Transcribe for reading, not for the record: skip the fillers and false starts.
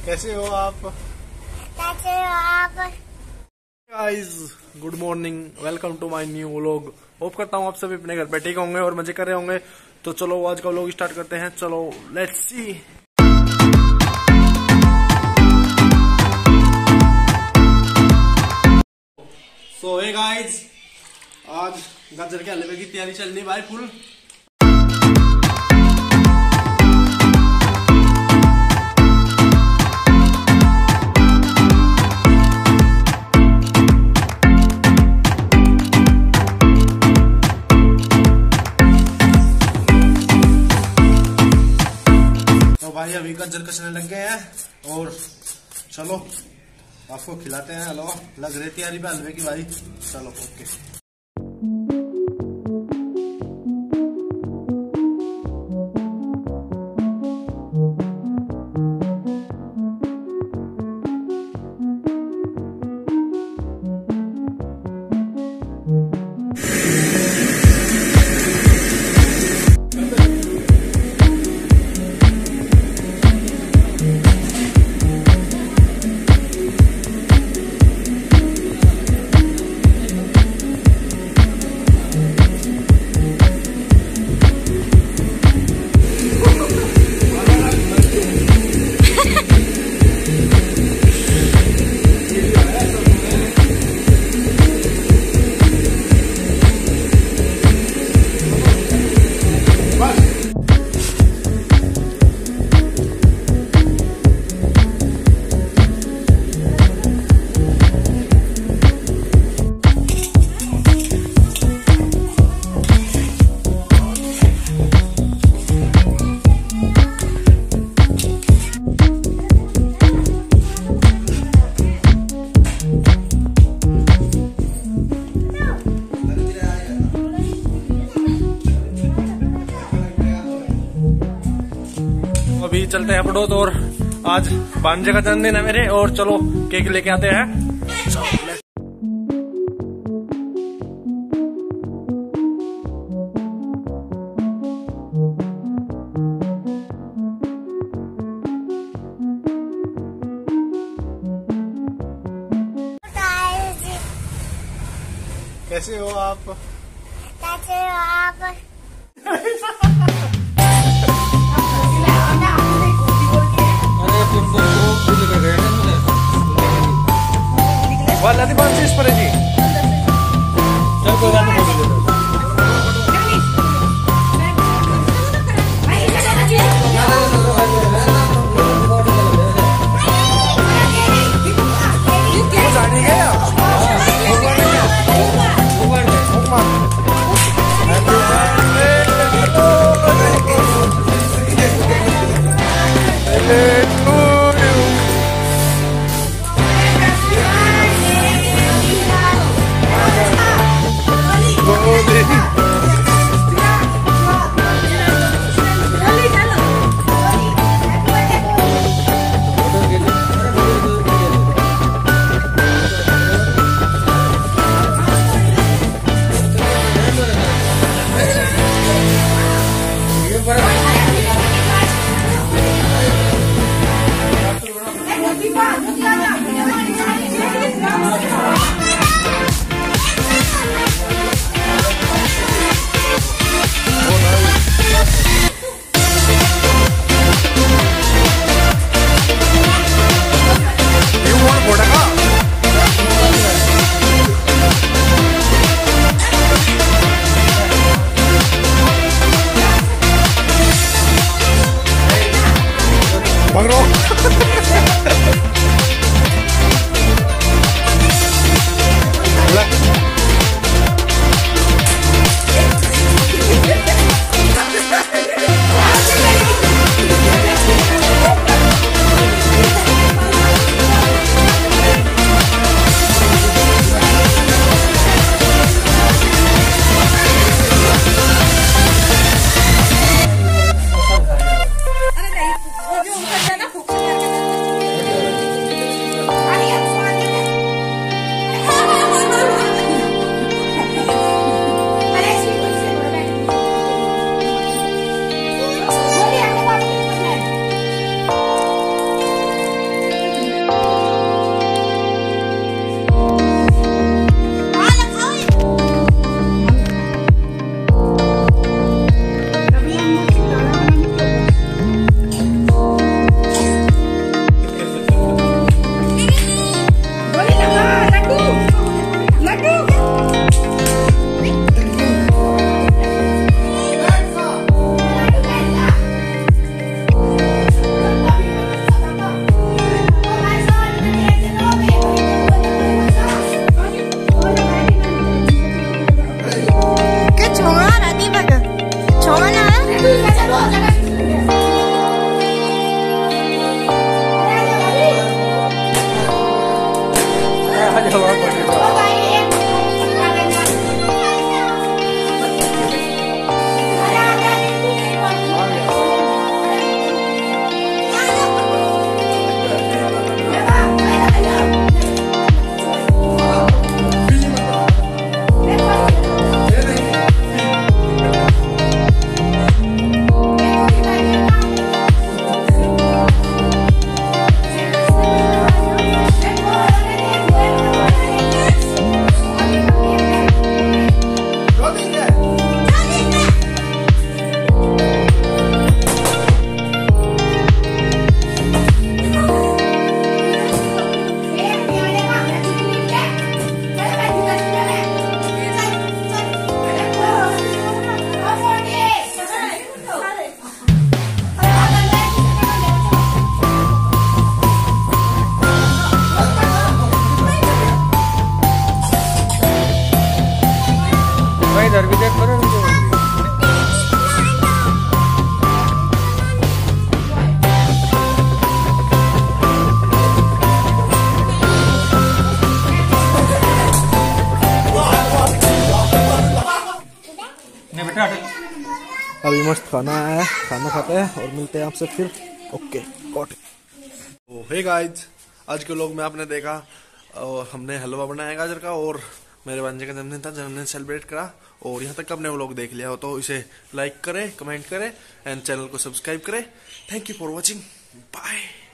कैसे हो आप? Guys good morning, welcome to my new vlog. Hope करता हूँ आप सभी अपने घर पे ठीक होंगे और मजे कर रहे होंगे। तो चलो आज का व्लॉग स्टार्ट करते हैं। चलो let's see. So hey guys, आज गाजर के हलवे की तैयारी चल रही भाई फुल। भाई अभी गाजर कसने लग गए हैं और चलो आपको खिलाते हैं हलवा। लग रही तैयारी पे हलवे की भाई। चलो ओके। अभी चलते हैं पड़ोस और आज भांजे का जन्मदिन है मेरे। और चलो केक लेके आते हैं। कैसे हो आप? वाला दी बात इस पर जी। चल कोई बात नहीं। अभी मस्त खाना आया है, खाना खाते हैं और मिलते हैं आपसे फिर। Okay got it. Hey guys, आज के व्लॉग में आपने देखा और हमने हलवा बनाया गाजर का और मेरे भांजे का जन्मदिन था, जन्मदिन सेलिब्रेट करा। और यहाँ तक आपने व्लॉग देख लिया हो तो इसे लाइक करें, कमेंट करें एंड चैनल को सब्सक्राइब करें। Thank you for watching, bye.